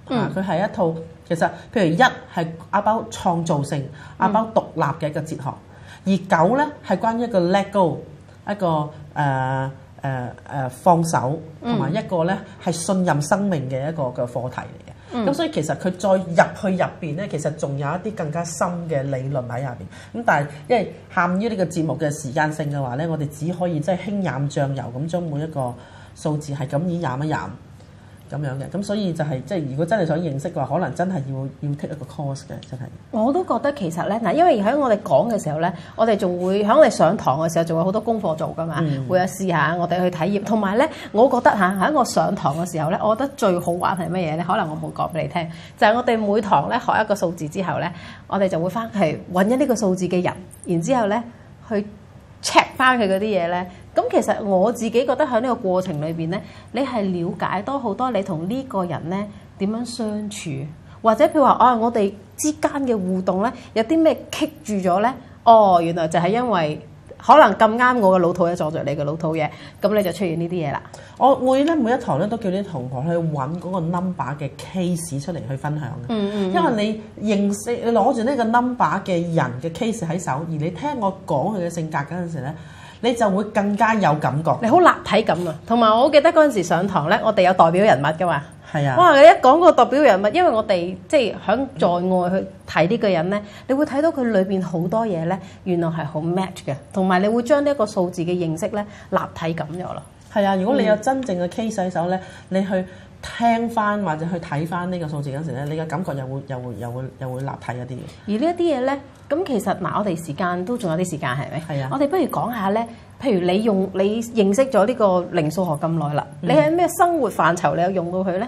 嚇，佢係一套其實譬如一係阿包創造性、阿包獨立嘅一個哲學，而九咧係關於一個 let go 一個誒誒誒放手，同埋一個咧係信任生命嘅一個嘅課題嚟嘅。咁、嗯、所以其實佢再入去入邊咧，其實仲有一啲更加深嘅理論喺下邊。咁但係因為限於呢個節目嘅時間性嘅話咧，我哋只可以即係輕染醬油咁將每一個數字係咁以染一染咁樣嘅。咁所以就係、是、即係如果真係想認識嘅話，可能真係要要 take 一個 course 嘅，真係。我都覺得其實咧嗱，因為喺我哋講嘅時候咧，我哋仲會喺我哋上堂嘅時候仲有好多功課做噶嘛，嗯、會有試下我哋去體驗。同埋咧，我覺得嚇喺我上堂嘅時候咧，我覺得最好玩係乜嘢咧？可能我冇講俾你聽，就係、是、我哋每堂咧學一個數字之後咧，我哋就會翻去揾一呢個數字嘅人，然之後咧去 check 翻佢嗰啲嘢咧。咁其實我自己覺得喺呢個過程裏邊咧，你係了解多好多你同呢個人咧點樣相處，或者譬如話啊，我哋之間嘅互動咧有啲咩棘住咗咧？哦，原來就係因為可能咁啱我嘅老土嘢撞着你嘅老土嘢，咁你就出現呢啲嘢啦。我會咧每一堂咧都叫啲同學去揾嗰個 number 嘅 case 出嚟去分享嘅，嗯嗯嗯，因為你認識你攞住呢個 number 嘅人嘅 case 喺手，而你聽我講佢嘅性格嗰陣時咧，你就會更加有感覺，你好立體感啊！同埋我好記得嗰陣時上堂咧，我哋有代表人物噶嘛。係啊！哇！你一講個代表人物，因為我哋即係喺在外去睇呢個人咧，你會睇到佢裏邊好多嘢咧，原來係好 match 嘅，同埋你會將呢一個數字嘅認識咧立體感咗咯。係啊！如果你有真正嘅 case 喺手咧，你去聽翻或者去睇翻呢個數字嗰陣時咧，你嘅感覺又會又會又會又會立體一啲嘅。而呢一啲嘢咧，咁其實嗱，我哋時間都仲有啲時間，係咪？係啊！我哋不如講下咧，譬如你用你認識咗呢個零數學咁耐啦，嗯、你喺咩生活範疇你有用到佢咧？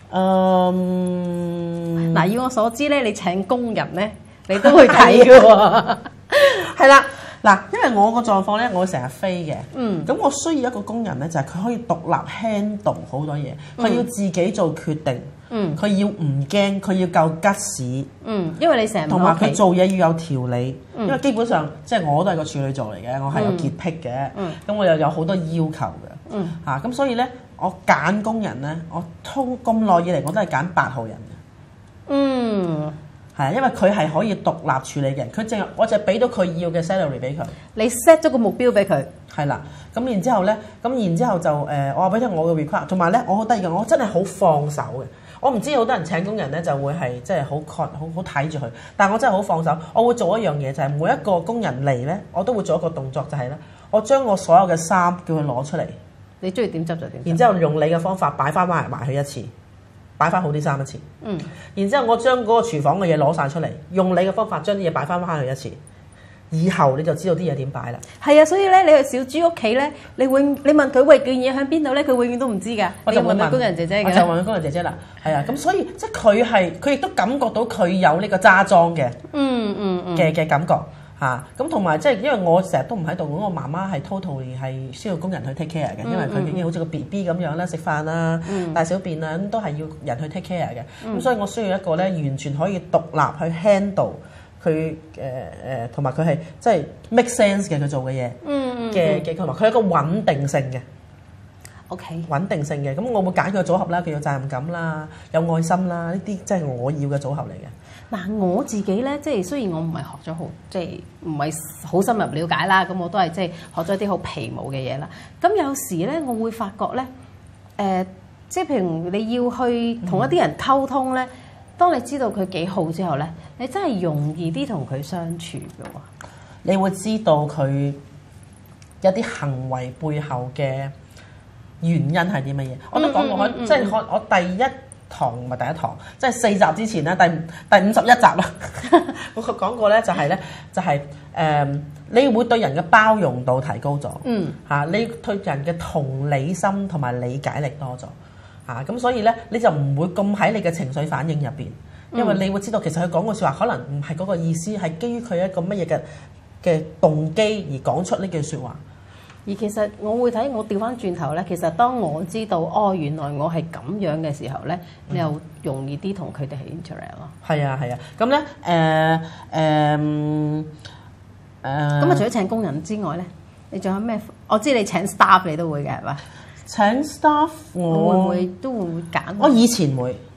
嗯，嗱，以我所知咧，你請工人咧，你都會睇嘅喎。係啦，嗱，因為我個狀況咧，我成日飛嘅，嗯，咁我需要一個工人咧，就係、是、佢可以獨立 handle 好多嘢，佢要自己做決定，嗯，佢要唔驚，佢要夠吉屎，嗯，因為你成日同埋佢做嘢要有條理，嗯、因為基本上即係、就是、我都係個處女座嚟嘅，我係有潔癖嘅，嗯，咁我又有好多要求嘅，嗯，嚇、啊，咁所以咧。我揀工人咧，我通咁耐以嚟我都係揀八號人嘅。嗯，係啊，因為佢係可以獨立處理嘅，佢淨係我就俾到佢要嘅 salary 俾佢。你 set 咗個目標俾佢。係啦，咁然之後咧，咁然之後就誒、呃，我話俾你聽我嘅 require，同埋咧，我好得意嘅，我真係好放手嘅。我唔知好多人請工人咧就會係即係好 con 好好睇住佢，但係我真係好放手。我會做一樣嘢，就係、是、每一個工人嚟咧，我都會做一個動作，就係、是、咧，我將我所有嘅衫叫佢攞出嚟。你中意點執就點，然之後用你嘅方法擺翻埋埋去一次，擺翻好啲衫一次。嗯，然之後我將嗰個廚房嘅嘢攞晒出嚟，用你嘅方法將啲嘢擺翻翻去一次。以後你就知道啲嘢點擺啦。係啊，所以咧，你去小豬屋企咧，你永你問佢喂，件嘢喺邊度咧，佢永遠都唔知㗎。我就問工人姐姐嘅，我就問工人姐姐啦。係啊，咁所以即係佢係佢亦都感覺到佢有呢個揸裝嘅，嗯嗯嗯嘅嘅感覺。嚇，咁同埋即係因為我成日都唔喺度，我媽媽係 totally 係需要工人去 take care 嘅，因為佢已經好似個 B B 咁樣啦，食飯啦、嗯、大小便啊，咁都係要人去 take care 嘅。咁、嗯、所以我需要一個咧完全可以獨立去 handle 佢誒誒，同埋佢係即係 make sense 嘅佢做嘅嘢嘅嘅，同埋佢係一個穩定性嘅。OK，穩定性嘅，咁我會揀佢個組合啦，佢有責任感啦，有愛心啦，呢啲即係我要嘅組合嚟嘅。嗱，我自己咧，即係雖然我唔係學咗好，即係唔係好深入了解啦，咁我都係即係學咗啲好皮毛嘅嘢啦。咁有時咧，我會發覺咧，誒、呃，即係譬如你要去同一啲人溝通咧，嗯、當你知道佢幾好之後咧，你真係容易啲同佢相處嘅喎。你會知道佢有啲行為背後嘅原因係啲乜嘢？嗯、我都講過，嗯嗯、即係我我第一堂唔係第一堂，即係四集之前咧，第第五十一集啦。我講過咧，就係咧，就係誒，你會對人嘅包容度提高咗，嗯嚇，你對人嘅同理心同埋理解力多咗，嚇，咁所以咧，你就唔會咁喺你嘅情緒反應入邊，因為你會知道其實佢講句説話可能唔係嗰個意思，係基於佢一個乜嘢嘅嘅動機而講出呢句説話。而其實我會睇，我調翻轉頭咧，其實當我知道哦，原來我係咁樣嘅時候咧，你又容易啲同佢哋係 interact 咯。係啊係啊，咁咧誒誒誒，咁啊除咗請工人之外咧，你仲有咩？我知你請 staff 你都會嘅係嘛？請 staff 我會唔會都會揀？我以前會，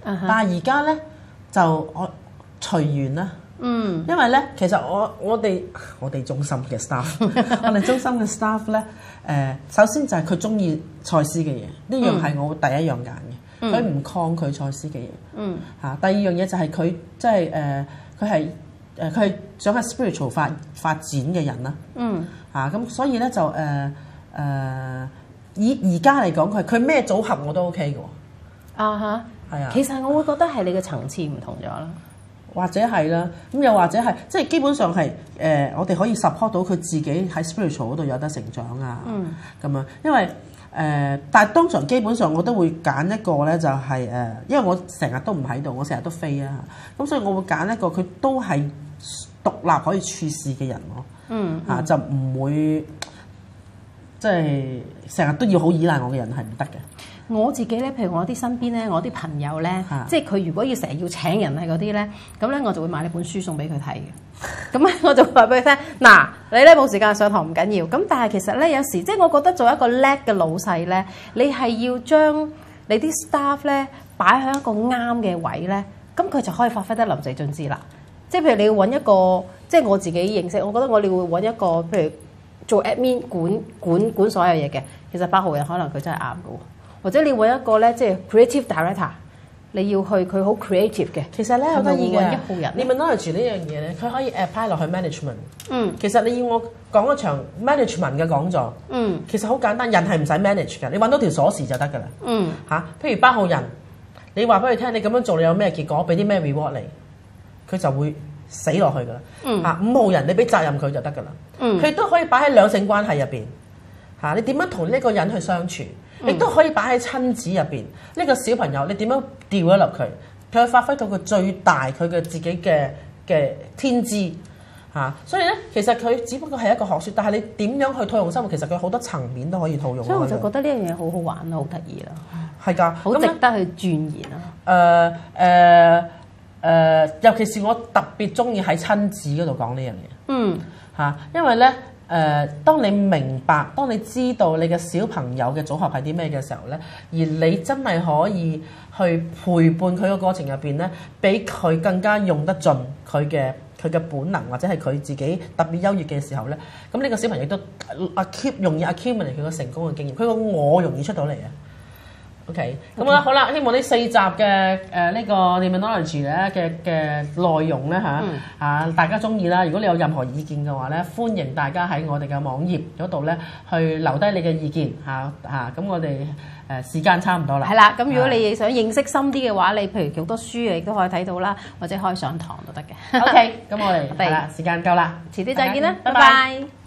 但係而家咧就我隨緣啦。 嗯， 因為咧，其實我我哋我哋中心嘅 staff， 我哋中心嘅 staff 咧，誒、呃，首先就係佢中意賽斯嘅嘢，呢樣係我第一樣揀嘅，佢唔、嗯、抗拒賽斯嘅嘢。嗯，嚇、啊，第二樣嘢就係佢即係誒，佢係誒，佢係想喺 spiritual 發發展嘅人啦。嗯，嚇、啊，咁所以咧就誒誒、呃呃，以而家嚟講，佢佢咩組合我都 OK 嘅喎。 啊哈，係啊，其實我會覺得係你嘅層次唔同咗啦。 或者係啦，咁又或者係，即係基本上係誒、呃，我哋可以 support 到佢自己喺 spiritual 嗰度有得成長啊，咁樣、嗯。因為誒、呃，但係當場基本上我都會揀一個咧，就係、是、誒，因為我成日都唔喺度，我成日都飛啊，咁所以我會揀一個佢都係獨立可以處事嘅人咯，嗯，嚇、啊、就唔會即係成日都要好依賴我嘅人係唔得嘅。 我自己咧，譬如我啲身邊咧，我啲朋友咧，啊、即係佢如果要成日要請人係嗰啲咧，咁咧我就會買呢本書送俾佢睇嘅。咁咧我就話俾佢聽，嗱，你咧冇時間上堂唔緊要。咁但係其實咧有時，即係我覺得做一個叻嘅老細咧，你係要將你啲 staff 咧擺喺一個啱嘅位咧，咁佢就可以發揮得淋漓盡致啦。即係譬如你要揾一個，即係我自己認識，我覺得我哋會揾一個，譬如做 admin 管管管所有嘢嘅，其實八號人可能佢真係啱嘅喎。或者你揾一個咧，即係 creative director，你要去佢好 creative 嘅。 其實咧好得意嘅， 一號人。 你問 knowledge 呢樣嘢咧，佢可以 apply 落去 management。嗯。其實你要我講一場 management 嘅講座，嗯，其實好簡單，人係唔使 manage 嘅，你揾到條鎖匙就得㗎啦。嗯。嚇、啊，譬如八號人，你話俾佢聽，你咁樣做你有咩結果，俾啲咩 reward 你，佢就會死落去㗎啦。嗯。嚇、啊，五號人你俾責任佢就得㗎啦。嗯。佢都可以擺喺兩性關係入邊。嚇、啊，你點樣同呢個人去相處？亦都可以擺喺親子入邊，呢、這個小朋友你點樣調一落佢，佢可以發揮到佢最大佢嘅自己嘅嘅天資嚇、啊。所以咧，其實佢只不過係一個學説，但係你點樣去套用生活，其實佢好多層面都可以套用。 所以我就覺得呢樣嘢好好玩咯，好得意啦。 係㗎， 好值得去鑽研啊。 誒誒誒，尤其是我特別中意喺親子嗰度講呢樣嘢。嗯嚇、啊，因為咧。誒、呃，當你明白，當你知道你嘅小朋友嘅組合係啲咩嘅時候咧，而你真係可以去陪伴佢嘅過程入邊咧，俾佢更加用得盡佢嘅佢嘅本能，或者係佢自己特別優越嘅時候咧，咁呢個小朋友都 accumulate 容易 accumulate 佢個成功嘅經驗，佢個我容易出到嚟啊。OK，咁啦，好啦，希望呢四集嘅誒呢個 Demonology 咧嘅嘅內容咧嚇嚇大家中意啦。如果你有任何意見嘅話咧，歡迎大家喺我哋嘅網頁嗰度咧去留低你嘅意見嚇嚇。咁我哋誒時間差唔多啦。係啦，咁如果你想認識深啲嘅話，你譬如好多書亦都可以睇到啦，或者可以上堂都得嘅。OK，咁我哋係啦，時間夠啦， 遲啲再見啦，拜拜。